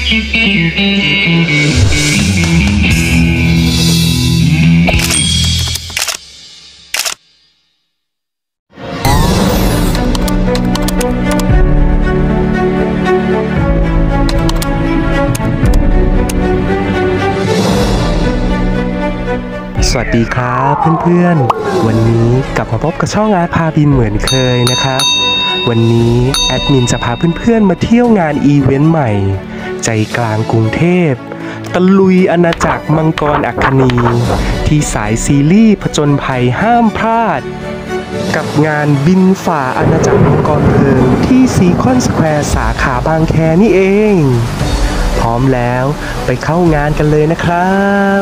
สวัสดีครับเพื่อนๆวันนี้กลับมาพบกับช่องอาร์ตพาบินเหมือนเคยนะครับวันนี้แอดมินจะพาเพื่อนๆมาเที่ยวงานอีเวนต์ใหม่ใจกลางกรุงเทพตะลุยอาณาจักรมังกรอัคนีที่สายซีรีส์ผจญภัยห้ามพลาดกับงานบินฝ่าอาณาจักรมังกรเพลิงที่ซีคอนสแควร์สาขาบางแคนี่เองพร้อมแล้วไปเข้างานกันเลยนะครับ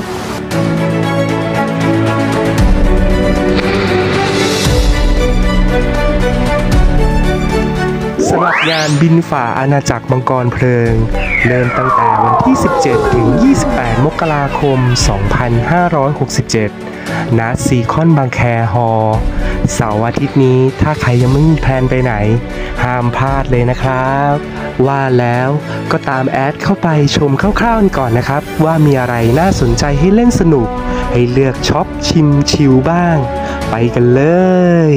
สำหรับงานบินฝ่าอาณาจักรมังกรเพลิงเริ่มตั้งแต่วันที่ 17 ถึง 28 มกราคม 2567 ณ ซีคอนบางแคฮอลล์เสาร์อาทิตย์นี้ถ้าใครยังไม่มีแพลนไปไหนห้ามพลาดเลยนะครับว่าแล้วก็ตามแอดเข้าไปชมคร่าวๆก่อนนะครับว่ามีอะไรน่าสนใจให้เล่นสนุกให้เลือกช็อปชิมชิลบ้างไปกันเลย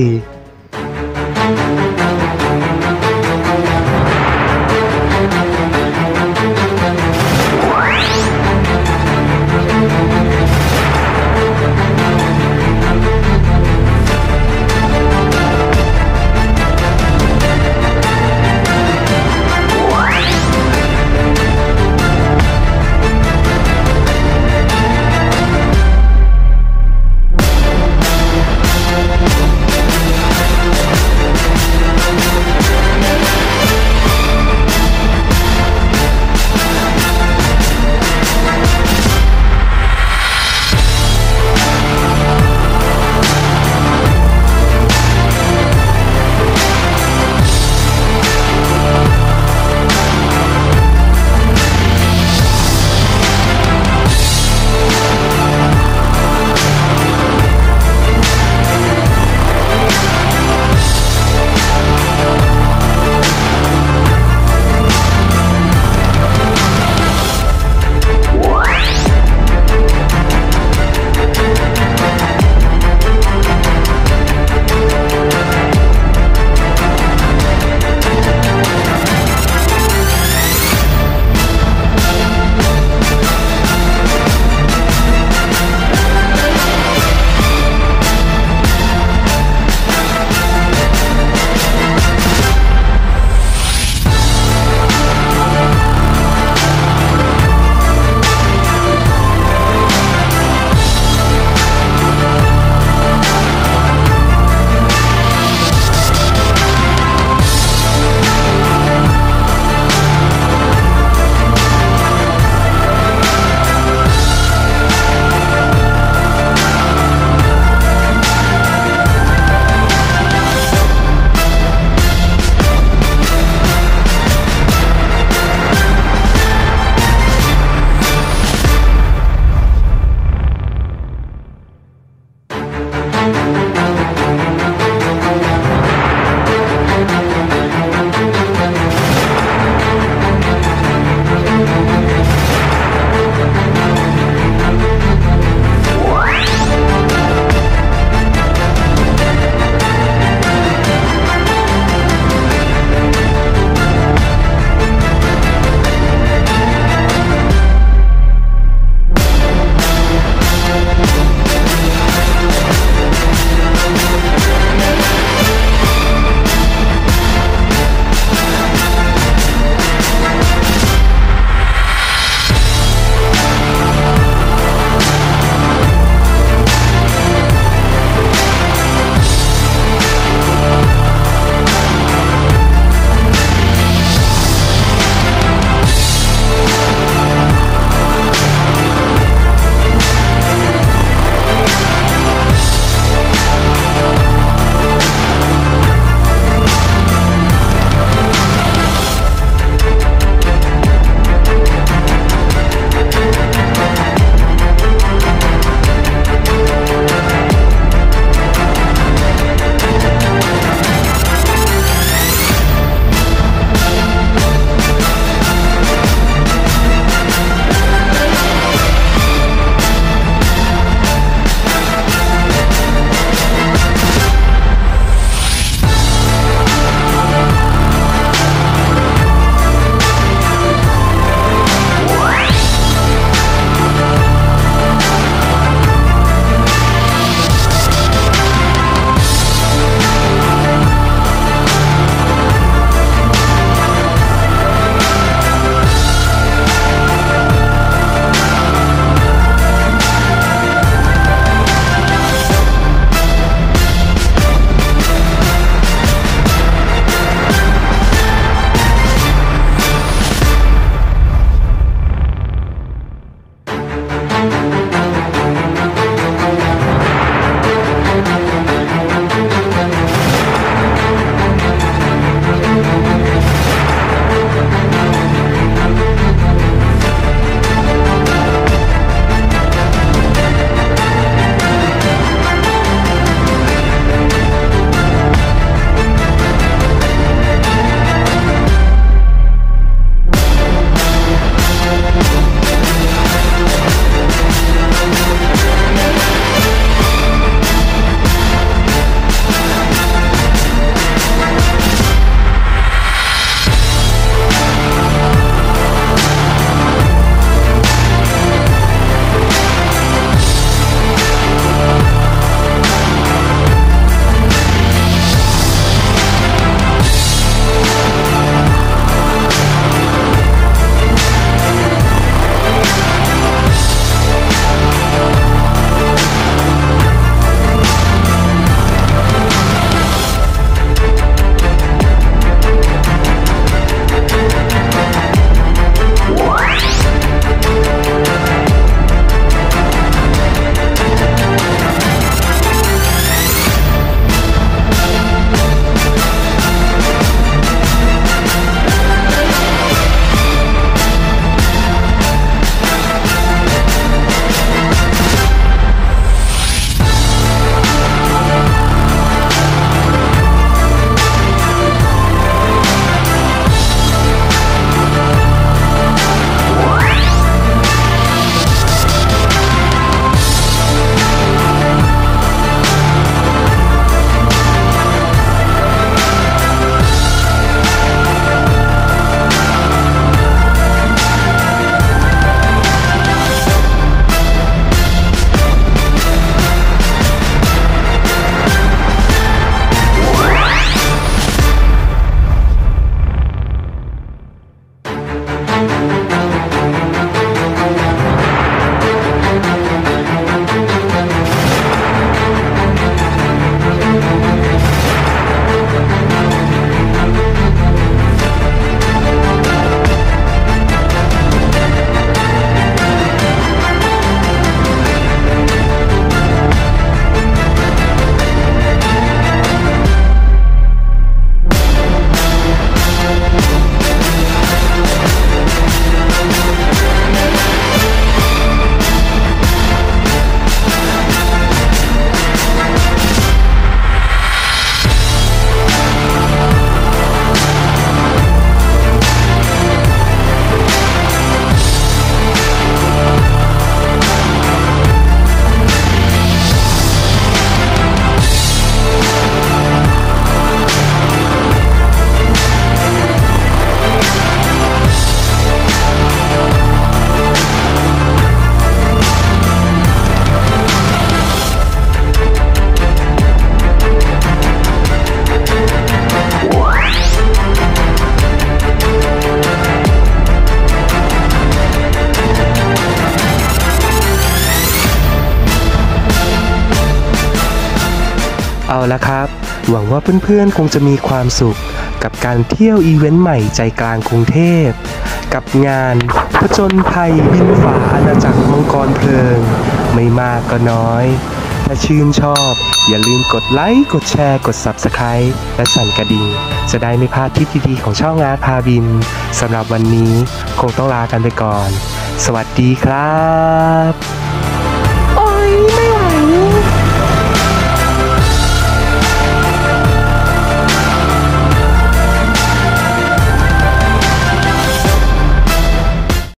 ละครับหวังว่าเพื่อนๆคงจะมีความสุขกับการเที่ยวอีเวนต์ใหม่ใจกลางกรุงเทพกับงานผจญภัยบินฝ่าอาณาจักรมังกรเพลิงไม่มากก็น้อยถ้าชื่นชอบอย่าลืมกดไลค์กดแชร์กด Subscribe และสั่นกระดิ่งจะได้ไม่พลาดทริปดีๆของช่องอาร์ตพาบินสำหรับวันนี้คงต้องลากันไปก่อนสวัสดีครับ